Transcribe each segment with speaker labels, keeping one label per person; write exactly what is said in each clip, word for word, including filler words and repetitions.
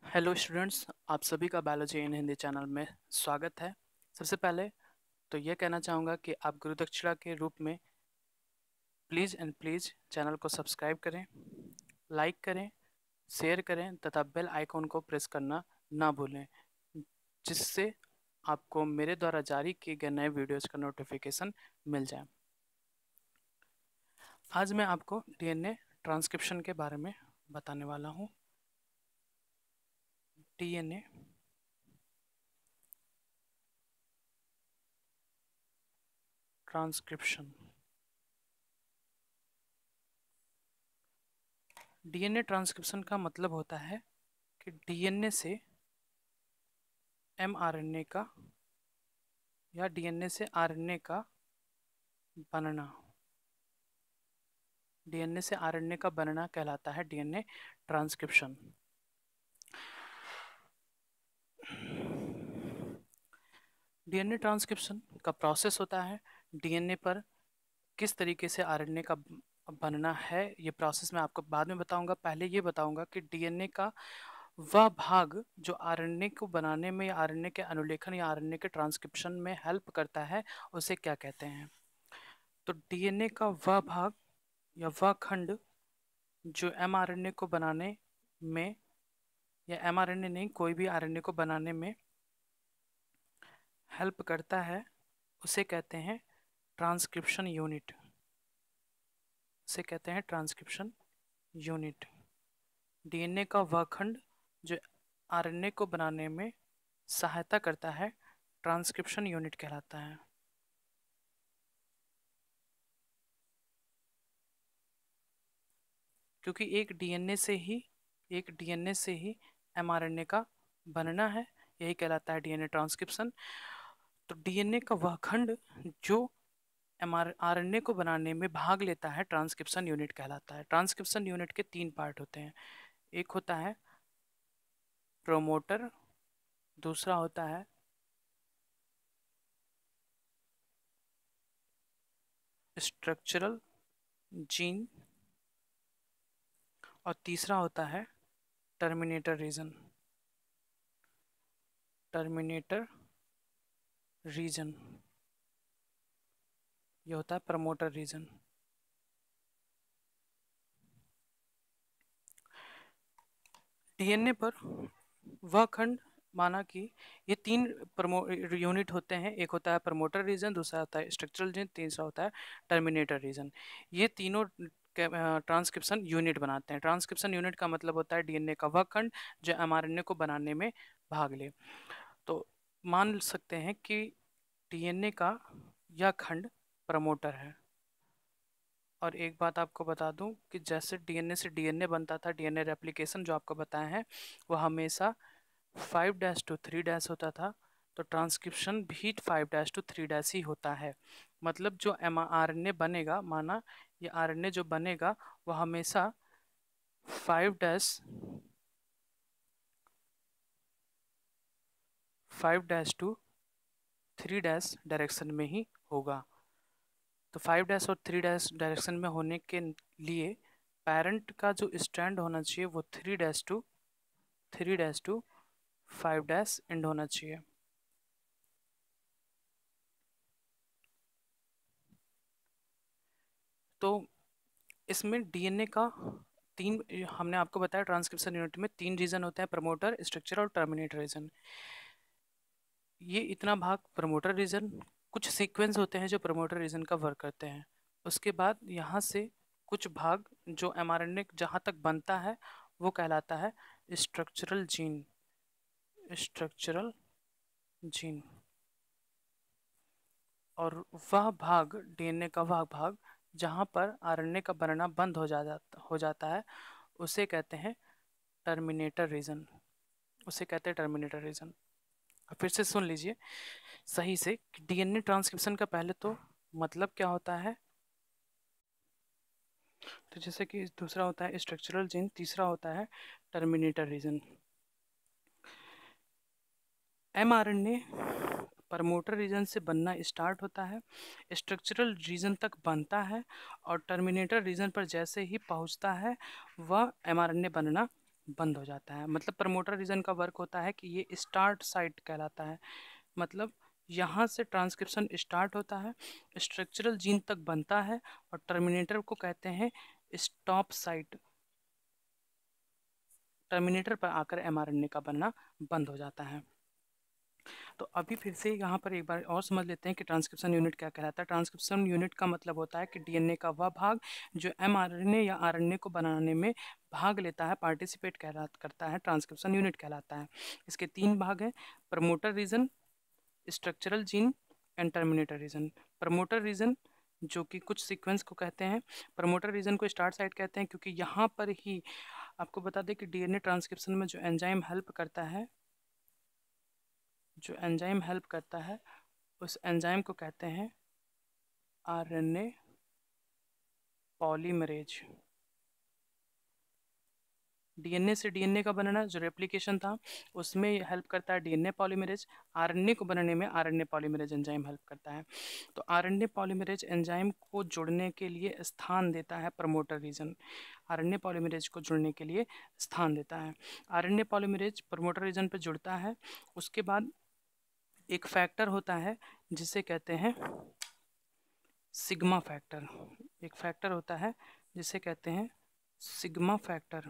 Speaker 1: Hello students, आप सभी का बायोलॉजी इन हिंदी चैनल में स्वागत है। सबसे पहले तो यह कहना चाहूँगा कि आप गुरुदक्षिणा के रूप में प्लीज़ एंड प्लीज़ चैनल को सब्सक्राइब करें, लाइक करें, शेयर करें तथा बेल आइकॉन को प्रेस करना ना भूलें, जिससे आपको मेरे द्वारा जारी किए गए नए वीडियोज़ का नोटिफिकेशन मिल जाए। आज मैं आपको डीएनए ट्रांसक्रिप्शन के बारे में बताने वाला हूँ। डीएनए ट्रांसक्रिप्शन डीएनए ट्रांसक्रिप्शन का मतलब होता है कि डीएनए से एमआरएनए का या डीएनए से आरएनए का बनना डीएनए से आरएनए का बनना कहलाता है डीएनए ट्रांसक्रिप्शन। डीएनए ट्रांसक्रिप्शन का प्रोसेस होता है डीएनए पर किस तरीके से आरएनए का बनना है। ये प्रोसेस मैं आपको बाद में बताऊंगा। पहले ये बताऊंगा कि डीएनए का वह भाग जो आरएनए को बनाने में या आरएनए के अनुलेखन या आरएनए के ट्रांसक्रिप्शन में हेल्प करता है, उसे क्या कहते हैं। तो डीएनए का वह भाग या वह खंड जो एमआरएनए को बनाने में या एमआरएनए नहीं, कोई भी आरएनए को बनाने में हेल्प करता है, उसे कहते हैं ट्रांसक्रिप्शन यूनिट उसे कहते हैं ट्रांसक्रिप्शन यूनिट। डीएनए का वह खंड जो आरएनए को बनाने में सहायता करता है, ट्रांसक्रिप्शन यूनिट कहलाता है। क्योंकि एक डीएनए से ही एक डीएनए से ही एमआरएनए का बनना है, यही कहलाता है डीएनए ट्रांसक्रिप्शन। तो डीएनए का वह खंड जो एमआर आरएनए को बनाने में भाग लेता है, ट्रांसक्रिप्शन यूनिट कहलाता है। ट्रांसक्रिप्शन यूनिट के तीन पार्ट होते हैं। एक होता है प्रोमोटर, दूसरा होता है स्ट्रक्चरल जीन और तीसरा होता है टर्मिनेटर रीजन टर्मिनेटर रीजन ये होता है प्रमोटर रीजन। डीएनए पर वह खंड माना कि ये तीन यूनिट होते हैं। एक होता है प्रमोटर रीजन, दूसरा होता है स्ट्रक्चरल रीजन, तीसरा होता है टर्मिनेटर रीजन। ये तीनों ट्रांसक्रिप्शन यूनिट बनाते हैं। ट्रांसक्रिप्शन यूनिट का मतलब होता है डीएनए का वह खंड जो एमआरएनए को बनाने में भाग ले। तो मान सकते हैं कि डीएनए का यह खंड प्रमोटर है। और एक बात आपको बता दूं कि जैसे डीएनए से डीएनए बनता था, डीएनए रेप्लिकेशन जो आपको बताया है वो हमेशा five dash to three dash होता था, तो ट्रांसक्रिप्शन भी five dash to three dash ही होता है। मतलब जो एम आर एन ए बनेगा, माना ये आर एन ए जो बनेगा वो हमेशा five dash five dash to three dash direction में ही होगा। तो फाइव डैश और थ्री डैश डायरेक्शन में होने के लिए पेरेंट का जो स्ट्रैंड होना चाहिए वो three dash to three dash to five dash end होना चाहिए। तो इसमें डीएनए का तीन, हमने आपको बताया ट्रांसक्रिप्शन यूनिट में तीन रीजन होते हैं, प्रमोटर, स्ट्रक्चर और टर्मिनेटर रीजन। ये इतना भाग प्रमोटर रीजन, कुछ सीक्वेंस होते हैं जो प्रमोटर रीजन का वर्क करते हैं। उसके बाद यहाँ से कुछ भाग जो एमआरएनए जहाँ तक बनता है वो कहलाता है स्ट्रक्चरल जीन स्ट्रक्चरल जीन और वह भाग डीएनए का वह भाग जहाँ पर आरएनए का बनना बंद हो जा हो जाता है उसे कहते हैं टर्मिनेटर रीजन उसे कहते हैं टर्मिनेटर रीजन। फिर से सुन लीजिए सही से कि डीएनए ट्रांसक्रिप्शन का पहले तो मतलब क्या होता है। तो जैसे कि दूसरा होता है स्ट्रक्चरल जीन, तीसरा होता है terminator region. MRNA promoter region से बनना स्टार्ट होता है, स्ट्रक्चरल रीजन तक बनता है और टर्मिनेटर रीजन पर जैसे ही पहुंचता है वह एमआरएनए बनना बंद हो जाता है। मतलब प्रमोटर रीजन का वर्क होता है कि ये स्टार्ट साइट कहलाता है। मतलब यहाँ से ट्रांसक्रिप्शन स्टार्ट होता है, स्ट्रक्चरल जीन तक बनता है, और टर्मिनेटर को कहते हैं स्टॉप साइट। टर्मिनेटर पर आकर एमआरएनए का बनना बंद हो जाता है। तो अभी फिर से यहाँ पर एक बार और समझ लेते हैं कि ट्रांसक्रिप्शन यूनिट क्या कहलाता है। ट्रांसक्रिप्शन यूनिट का मतलब होता है कि डीएनए का वह भाग जो एमआरएनए या आरएनए को बनाने में भाग लेता है, पार्टिसिपेट कहला करता है, ट्रांसक्रिप्शन यूनिट कहलाता है। इसके तीन भाग हैं, promoter region, structural gene and terminator region. Promoter region जो कि कुछ सीक्वेंस को कहते हैं, प्रमोटर रीजन को स्टार्ट साइट कहते हैं क्योंकि यहाँ पर ही आपको बता दें कि डीएनए ट्रांसक्रिप्शन में जो एंजाइम हेल्प करता है जो एंजाइम हेल्प करता है उस एंजाइम को कहते हैं आरएनए पॉलीमरेज। डीएनए से डीएनए का बनना जो रेप्लिकेशन था उसमें हेल्प करता है डीएनए पॉलीमरेज। आरएनए को बनने में आरएनए पॉलीमरेज एंजाइम हेल्प करता है। तो आरएनए पॉलीमरेज एंजाइम को जुड़ने के लिए स्थान देता है प्रमोटर रीजन। आरएनए पॉलीमरेज को जुड़ने के लिए स्थान देता है। आरएनए पॉलीमरेज प्रमोटर रीजन पर जुड़ता है। उसके बाद एक फैक्टर होता है जिसे कहते हैं सिग्मा फैक्टर। एक फैक्टर होता है जिसे कहते हैं sigma factor.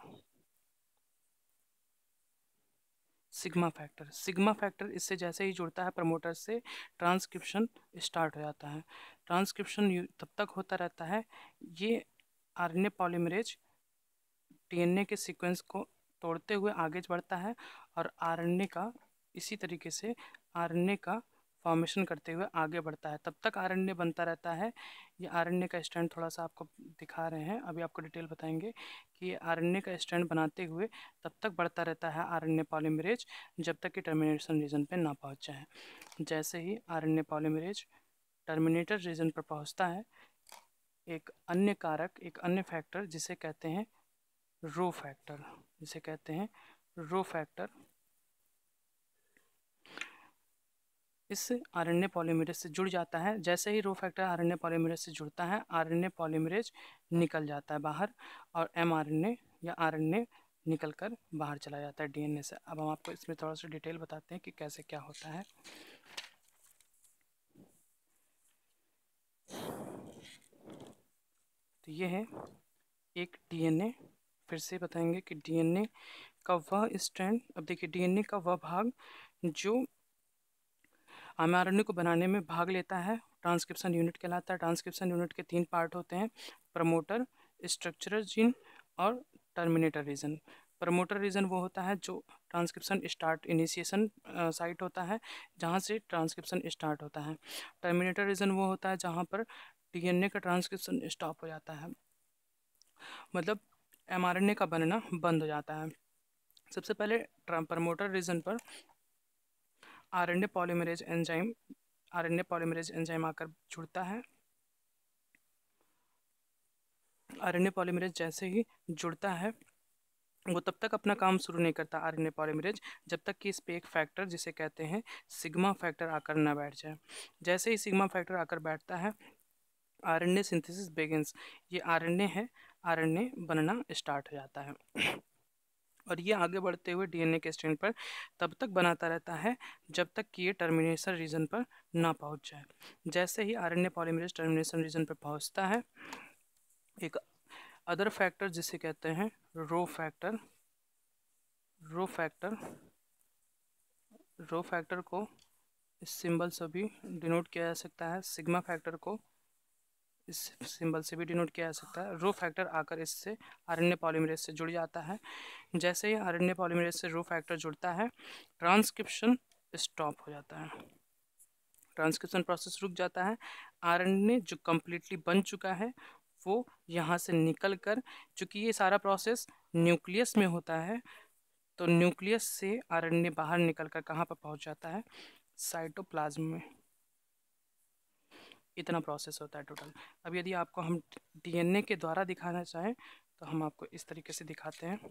Speaker 1: Sigma factor sigma factor इससे जैसे ही जुड़ता है प्रमोटर से, ट्रांसक्रिप्शन स्टार्ट हो जाता है। ट्रांसक्रिप्शन तब तक होता रहता है, ये आरएनए पॉलीमरेज डीएनए के सीक्वेंस को तोड़ते हुए आगे बढ़ता है, और आरएनए का इसी तरीके से आरएनए का फॉर्मेशन करते हुए आगे बढ़ता है। तब तक आरएनए बनता रहता है। ये आरएनए का स्ट्रैंड थोड़ा सा आपको दिखा रहे हैं, अभी आपको डिटेल बताएंगे कि ये आरएनए का स्ट्रैंड बनाते हुए तब तक बढ़ता रहता है आरएनए पॉलीमरेज जब तक कि टर्मिनेशन रीजन पे ना पहुंच जाए। जैसे ही आरएनए पॉलीमरेज टर्मिनेटर रीजन पर पहुंचता है, एक अन्य कारक, एक अन्य फैक्टर जिसे कहते हैं रो फैक्टर, जिसे कहते हैं रो फैक्टर, इस आरएनए पॉलीमरेज से जुड़ जाता है। जैसे ही रो फैक्टर आरएनए पॉलीमरेज से जुड़ता है, आरएनए पॉलीमरेज निकल जाता है बाहर, और एमआरएनए या आरएनए निकलकर बाहर चला जाता है डीएनए से। अब हम आपको इसमें थोड़ा सा डिटेल बताते हैं कि कैसे क्या होता है। तो ये है एक डीएनए। फिर से बताएंगे कि डीएनए का वह स्ट्रैंड, अब देखिए डीएनए का वह भाग जो एमआरएनए को बनाने में भाग लेता है, ट्रांसक्रिप्शन यूनिट कहलाता है। ट्रांसक्रिप्शन यूनिट के तीन पार्ट होते हैं, प्रमोटर, स्ट्रक्चरल जीन और टर्मिनेटर रीजन। प्रमोटर रीजन वो होता है जो ट्रांसक्रिप्शन स्टार्ट इनिशिएशन साइट होता है, जहाँ से ट्रांसक्रिप्शन स्टार्ट होता है। टर्मिनेटर रीजन वो होता है जहाँ पर डीएनए का ट्रांसक्रिप्शन स्टॉप हो जाता है, मतलब एमआरएनए का बनना बंद हो जाता है। सबसे पहले प्रमोटर रीजन पर RNA polymerase enzyme RNA polymerase enzyme आकर जुड़ता है। आरएनए पॉलीमरेज जैसे ही जुड़ता है, वो तब तक अपना काम शुरू नहीं करता आरएनए पॉलीमरेज जब तक कि इस पे एक फैक्टर जिसे कहते हैं सिग्मा फैक्टर आकर ना बैठ जाए। जैसे ही सिग्मा फैक्टर आकर बैठता है, आरएनए सिंथेसिस बिगिंस। ये आरएनए है, आरएनए बनना स्टार्ट हो जाता है, और ये आगे बढ़ते हुए डीएनए के स्ट्रैंड पर तब तक बनाता रहता है जब तक कि ये टर्मिनेशन रीजन पर ना पहुंच जाए। जैसे ही आरएनए पॉलीमरेज टर्मिनेशन रीजन पर पहुंचता है, एक अदर फैक्टर जिसे कहते हैं rho factor rho factor rho factor को इस सिंबल से भी डिनोट किया जा सकता है, सिग्मा फैक्टर को इस सिंबल से भी डिनोट किया जा सकता है। रो फैक्टर आकर इससे आरएनए पॉलीमरेज से जुड़ जाता है। जैसे ही आरएनए पॉलीमरेज से रो फैक्टर जुड़ता है, ट्रांसक्रिप्शन स्टॉप हो जाता है, ट्रांसक्रिप्शन प्रोसेस रुक जाता है। आरएनए जो कम्प्लीटली बन चुका है वो यहाँ से निकल कर, चूँकि ये सारा प्रोसेस न्यूक्लियस में होता है, तो न्यूक्लियस से आरएनए बाहर निकल कर कहाँ पर पहुँच जाता है, साइटोप्लाज्म में। इतना प्रोसेस होता है टोटल। अब यदि आपको हम डीएनए के द्वारा दिखाना चाहें तो हम आपको इस तरीके से दिखाते हैं।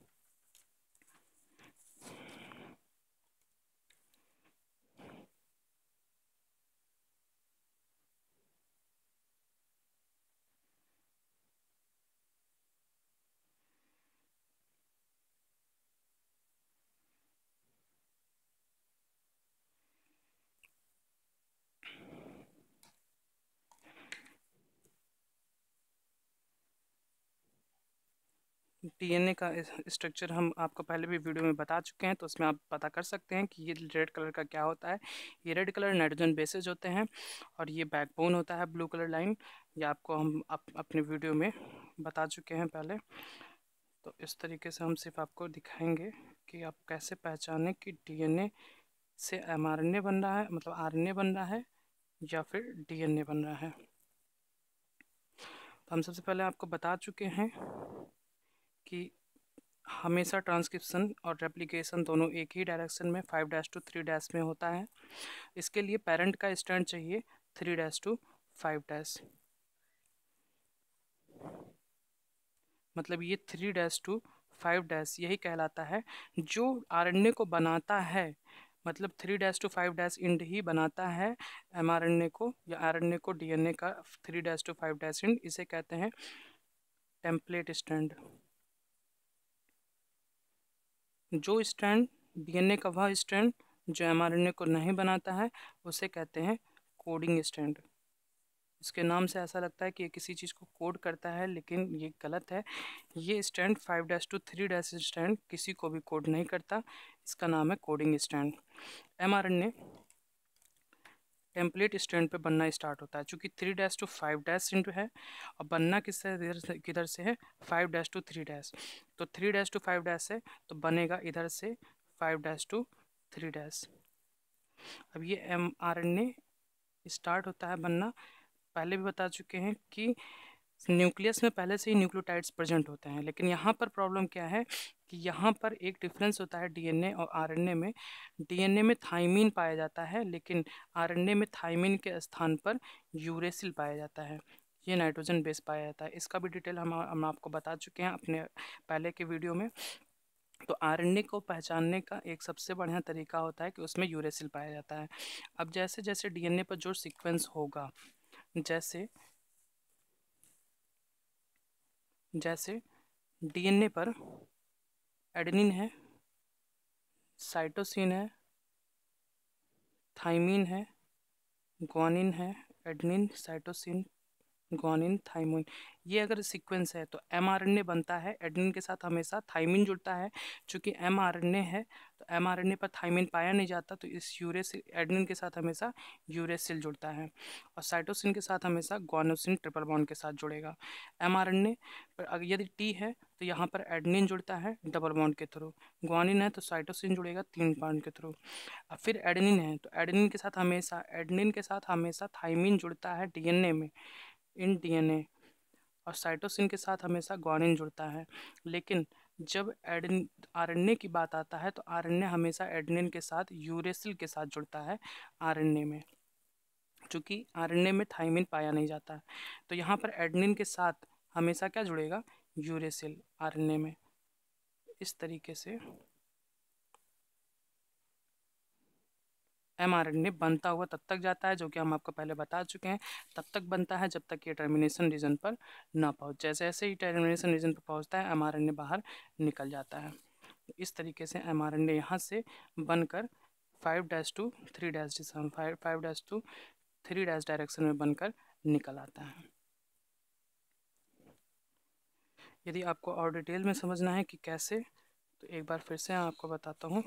Speaker 1: डीएनए का स्ट्रक्चर हम आपको पहले भी वीडियो में बता चुके हैं, तो उसमें आप पता कर सकते हैं कि ये रेड कलर का क्या होता है। ये रेड कलर नाइट्रोजन बेसेज होते हैं और ये बैकबोन होता है ब्लू कलर लाइन। ये आपको हम अप, अपने वीडियो में बता चुके हैं पहले। तो इस तरीके से हम सिर्फ आपको दिखाएंगे कि आप कैसे पहचानें कि डीएनए से एमआरएनए बन रहा है, मतलब आरएनए बन रहा है या फिर डीएनए बन रहा है। तो हम सबसे पहले आपको बता चुके हैं कि हमेशा ट्रांसक्रिप्शन और रेप्लिकेशन दोनों एक ही डायरेक्शन में five dash to three dash में होता है। इसके लिए पेरेंट का स्टैंड चाहिए three dash to five dash, मतलब ये three dash to five dash यही कहलाता है जो आरएनए को बनाता है। मतलब three dash to five dash end ही बनाता है एमआरएनए को या आरएनए को डीएनए का three dash to five dash end, इसे कहते हैं टेम्पलेट स्टैंड। जो स्ट्रैंड डीएनए का वह स्ट्रैंड जो एमआरएनए को नहीं बनाता है उसे कहते हैं कोडिंग स्ट्रैंड। इसके नाम से ऐसा लगता है कि ये किसी चीज़ को कोड करता है, लेकिन ये गलत है। ये strand five dash to three dash strand किसी को भी कोड नहीं करता, इसका नाम है coding strand. MRNA template strand पे बनना स्टार्ट होता है। चूँकि three dash to five dash into है और बनना किससे इधर से किधर से है, five dash to three dash. तो three dash to five dash है तो बनेगा इधर से five dash to three dash. अब ये M R N A start होता है बनना। पहले भी बता चुके हैं कि न्यूक्लियस में पहले से ही न्यूक्लियोटाइड्स प्रेजेंट होते हैं, लेकिन यहाँ पर प्रॉब्लम क्या है कि यहाँ पर एक डिफरेंस होता है डीएनए और आरएनए में। डीएनए में थाइमीन पाया जाता है, लेकिन आरएनए में थाइमीन के स्थान पर यूरेसिल पाया जाता है। ये नाइट्रोजन बेस पाया जाता है। इसका भी डिटेल हम हम आपको बता चुके हैं अपने पहले के वीडियो में। तो आरएनए को पहचानने का एक सबसे बढ़िया तरीका होता है कि उसमें यूरेसिल पाया जाता है। अब जैसे जैसे डीएनए पर जो सीक्वेंस होगा, जैसे जैसे डीएनए पर एडेनिन है, साइटोसिन है, थाइमीन है, ग्वानिन है, एडेनिन, साइटोसिन, ग्वानिन, थाइमिन, ये अगर सीक्वेंस है तो एमआरएनए बनता है। एडेनिन के साथ हमेशा थाइमिन जुड़ता है। चूंकि एमआरएनए है तो एमआरएनए पर थाइमिन पाया नहीं जाता, तो इस यूरेसिल एडेनिन के साथ हमेशा यूरेसिल जुड़ता है और साइटोसिन के साथ हमेशा ग्वानोसिन ट्रिपल बॉन्ड के साथ जुड़ेगा। एमआरएनए पर अगर यदि टी है तो यहाँ पर एडेनिन जुड़ता है डबल बॉन्ड के थ्रू, ग्वानिन है तो साइटोसिन जुड़ेगा तीन बॉन्ड के थ्रू। अब फिर एडेनिन है तो एडेनिन के साथ हमेशा एडेनिन के साथ हमेशा थाइमिन जुड़ता है डीएनए में, इन डीएनए, और साइटोसिन के साथ हमेशा ग्वानिन जुड़ता है। लेकिन जब एडेन आरएनए की बात आता है तो आरएनए हमेशा एडेनिन के साथ यूरेसिल के साथ जुड़ता है आरएनए में, क्योंकि आरएनए में थाइमिन पाया नहीं जाता है। तो यहाँ पर एडेनिन के साथ हमेशा क्या जुड़ेगा, यूरेसिल आरएनए में। इस तरीके से एमआरएनए बनता हुआ तब तक जाता है, जो कि हम आपको पहले बता चुके हैं, तब तक बनता है जब तक ये टर्मिनेशन रीजन पर ना पहुंच। जैसे जैसे ही टर्मिनेशन रीजन पर पहुंचता है एमआरएनए बाहर निकल जाता है। इस तरीके से एमआरएनए यहाँ से बनकर five dash to three dash five five dash to three dash direction में बनकर निकल आता है। यदि आपको और डिटेल में समझना है कि कैसे, तो एक बार फिर से आपको बताता हूँ।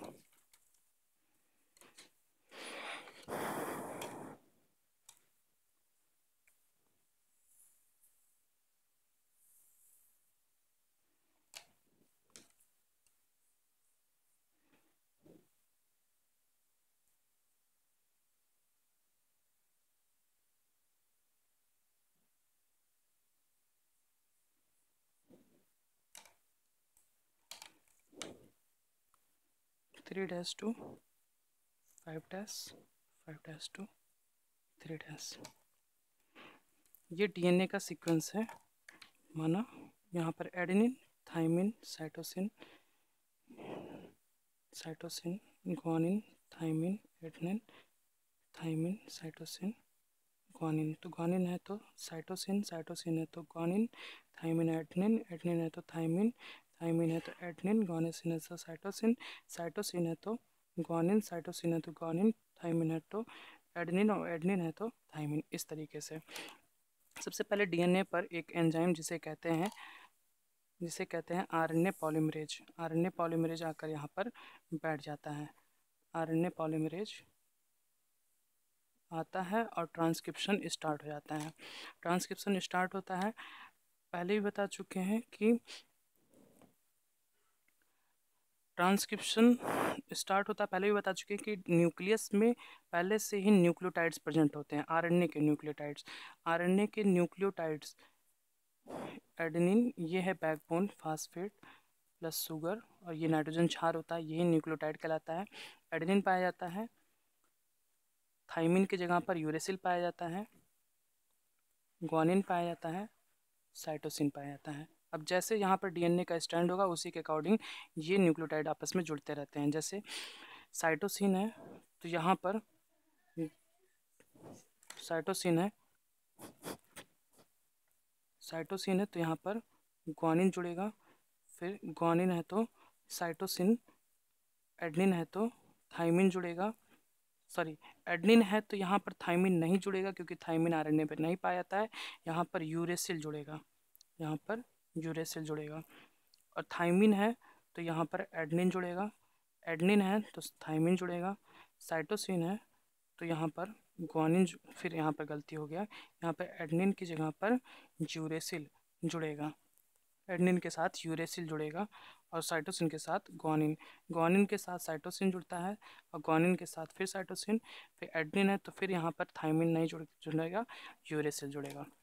Speaker 1: Three dash to five dash five dash to three dash, ये डीएनए का सीक्वेंस है। माना यहाँ पर adenine, thymine, cytosine, cytosine, guanine, thymine, adenine, thymine, cytosine, guanine. तो ग्वानिन है तो साइटोसिन, साइटोसिन है तो ग्वानिन, थाइमिन एडेनिन, एडेनिन है तो थाइमिन, थाइमिन है तो एडेनिन, ग्वानिन है तो साइटोसिन, साइटोसिन है तो ग्वानिन, साइटोसिन है तो ग्वानिन, थाइमिन है तो एडेनिन और एडेनिन है तो थाइमिन। इस तरीके से सबसे पहले डीएनए पर एक एंजाइम जिसे कहते हैं जिसे कहते हैं आरएनए पॉलीमरेज। आरएनए पॉलीमरेज आकर यहाँ पर बैठ जाता है। आरएनए पॉलीमरेज आता है और ट्रांसक्रिप्शन स्टार्ट हो जाता है। ट्रांसक्रिप्शन स्टार्ट होता है, पहले ही बता चुके हैं कि ट्रांसक्रिप्शन स्टार्ट होता है, पहले भी बता चुके हैं कि न्यूक्लियस में पहले से ही न्यूक्लियोटाइड्स प्रेजेंट होते हैं, आरएनए के न्यूक्लियोटाइड्स। आरएनए के न्यूक्लियोटाइड्स एडेनिन, ये है बैकबोन, फास्फेट प्लस शुगर, और ये नाइट्रोजन क्षार होता है, यही न्यूक्लियोटाइड कहलाता है। एडेनिन पाया जाता है, थाइमिन की जगह पर यूरेसिल पाया जाता है, ग्वानिन पाया जाता है, साइटोसिन पाया जाता है। अब जैसे यहाँ पर डीएनए का स्टैंड होगा उसी के अकॉर्डिंग ये न्यूक्लियोटाइड आपस में जुड़ते रहते हैं। जैसे साइटोसिन है तो यहाँ पर साइटोसिन है साइटोसिन है तो यहाँ पर ग्वानिन जुड़ेगा, फिर ग्वानिन है तो साइटोसिन, एडनिन है तो थाइमिन जुड़ेगा, सॉरी एडनिन है तो यहाँ पर थाइमिन नहीं जुड़ेगा क्योंकि थाइमिन आरएनए पर नहीं पाया जाता है। यहाँ पर यूरेसिल जुड़ेगा, यहाँ पर यूरेसिल जुड़ेगा। और थाइमिन है तो यहाँ पर एडनिन जुड़ेगा, एडनिन है तो थाइमिन जुड़ेगा। साइटोसिन है तो यहाँ पर ग्वानिन, फिर यहाँ पर गलती हो गया, यहाँ पर एडनिन की जगह पर यूरेसिल जुड़ेगा, एडनिन के साथ यूरेसिल जुड़ेगा, और साइटोसिन के साथ ग्वानिन, ग्वानिन के साथ साइटोसिन जुड़ता है, और ग्वानिन के साथ फिर साइटोसिन, फिर एडनिन है तो फिर यहाँ पर थाइमिन नहीं जुड़ जुड़ेगा, यूरेसिल जुड़ेगा।